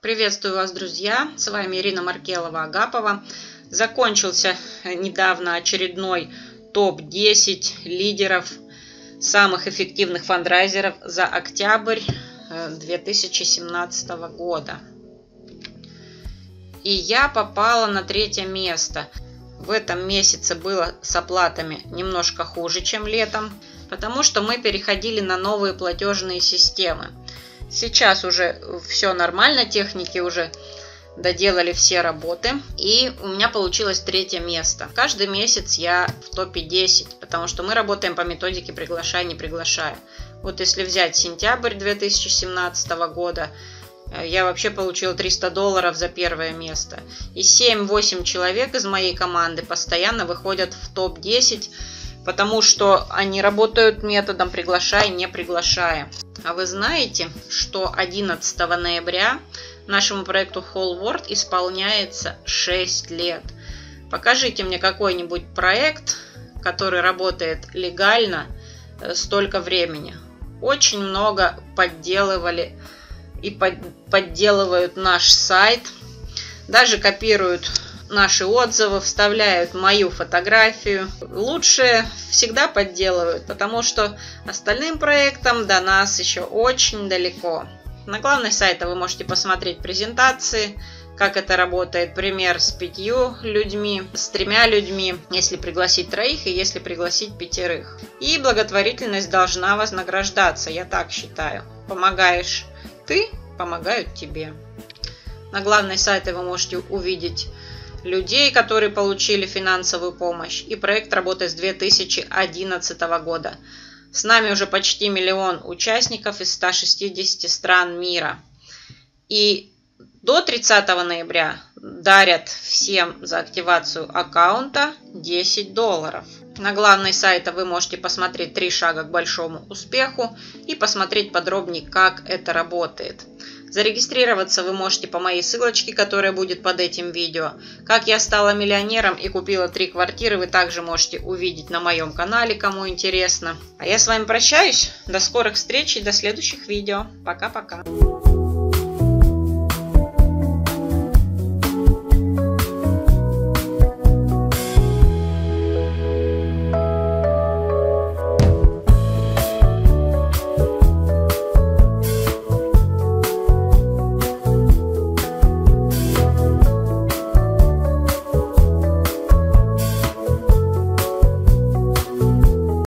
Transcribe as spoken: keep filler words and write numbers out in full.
Приветствую вас, друзья! С вами Ирина Маркелова-Агапова. Закончился недавно очередной топ десять лидеров самых эффективных фандрайзеров за октябрь две тысячи семнадцатого года. И я попала на третье место. В этом месяце было с оплатами немножко хуже, чем летом, потому что мы переходили на новые платежные системы. Сейчас уже все нормально, техники уже доделали все работы, и у меня получилось третье место. Каждый месяц я в топе десять, потому что мы работаем по методике приглашай, не приглашая. Вот если взять сентябрь две тысячи семнадцатого года, я вообще получила триста долларов за первое место. И семь-восемь человек из моей команды постоянно выходят в топ десять, потому что они работают методом приглашай, не приглашая. А вы знаете, что одиннадцатого ноября нашему проекту Whole World исполняется шесть лет? Покажите мне какой-нибудь проект, который работает легально столько времени. Очень много подделывали и под, подделывают наш сайт, даже копируют наши отзывы, вставляют мою фотографию. Лучше всегда подделывают, потому что остальным проектам до нас еще очень далеко. На главной сайта вы можете посмотреть презентации, как это работает, пример с пятью людьми, с тремя людьми, если пригласить троих и если пригласить пятерых. И благотворительность должна вознаграждаться, я так считаю. Помогаешь ты, помогают тебе. На главной сайте вы можете увидеть людей, которые получили финансовую помощь. И проект работает с две тысячи одиннадцатого года. С нами уже почти миллион участников из ста шестидесяти стран мира. И до тридцатого ноября дарят всем за активацию аккаунта десять долларов. На главной сайте вы можете посмотреть три шага к большому успеху и посмотреть подробнее, как это работает. Зарегистрироваться вы можете по моей ссылочке, которая будет под этим видео. Как я стала миллионером и купила три квартиры, вы также можете увидеть на моем канале, кому интересно. А я с вами прощаюсь. До скорых встреч и до следующих видео. Пока-пока.